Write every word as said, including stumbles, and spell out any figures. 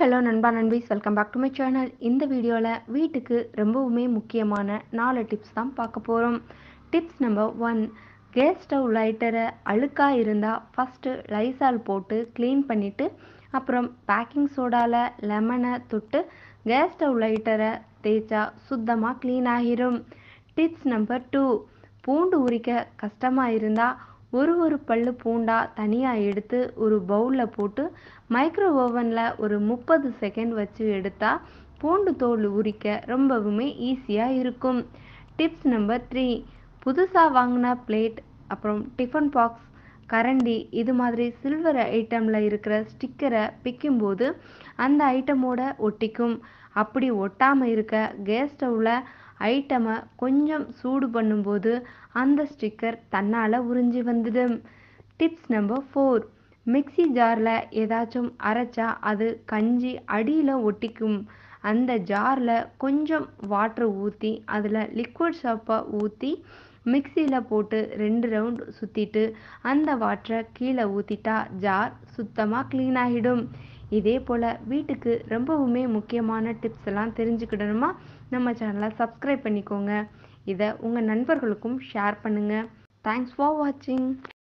Hello நண்பா நண்பீஸ் welcome back to my channel. இந்த வீடியோவில் வீட்டுக்கு ரொம்பவுமே முக்கியமான நாலு டிப்ஸ் தான் பார்க்க போகிறோம். Tips number one, gas stove லைட்டரை அழுக்காக இருந்தால் ஃபஸ்ட்டு லைசால் போட்டு க்ளீன் பண்ணிவிட்டு அப்புறம் பேக்கிங் சோடாவில் லெமனை தொட்டு கேஸ் ஸ்டவ் லைட்டரை தேய்ச்சா சுத்தமாக க்ளீன் ஆகிரும். டிப்ஸ் நம்பர் டூ, பூண்டு உரிக்க கஷ்டமாக இருந்தால் ஒரு ஒரு பல்லு பூண்டா தனியாக எடுத்து ஒரு பவுலில் போட்டு மைக்ரோ ஓவனில் ஒரு முப்பது செகண்ட் வச்சு எடுத்தால் பூண்டு தோல் உரிக்க ரொம்பவுமே ஈஸியாக இருக்கும். டிப்ஸ் நம்பர் த்ரீ, புதுசாக வாங்கின பிளேட் அப்புறம் டிஃபன் பாக்ஸ் கரண்டி இது மாதிரி சில்வர் ஐட்டமில் இருக்கிற ஸ்டிக்கரை பிக்கும்போது அந்த ஐட்டமோட ஒட்டிக்கும். அப்படி ஒட்டாமல் இருக்க கேஸ் ஸ்டவ்வில் ஐட்டமை கொஞ்சம் சூடு பண்ணும்போது அந்த ஸ்டிக்கர் தன்னால் உறிஞ்சி வந்துடும். டிப்ஸ் நம்பர் ஃபோர், மிக்சி ஜாரில் ஏதாச்சும் அரைச்சா அது கஞ்சி அடியில் ஒட்டிக்கும். அந்த ஜாரில் கொஞ்சம் வாட்டர் ஊற்றி அதில் லிக்விட் சோப்பை ஊற்றி மிக்சியில் போட்டு ரெண்டு ரவுண்ட் சுற்றிட்டு அந்த வாட்டரை கீழே ஊற்றிட்டா ஜார் சுத்தமாக க்ளீன் ஆகிடும். இதே போல் வீட்டுக்கு ரொம்பவுமே முக்கியமான டிப்ஸ் எல்லாம் தெரிஞ்சுக்கிடணுமா? நம்ம சேனலை சப்ஸ்கிரைப் பண்ணிக்கோங்க. இதை உங்கள் நண்பர்களுக்கும் ஷேர் பண்ணுங்கள். தேங்க்ஸ் ஃபார் வாட்சிங்.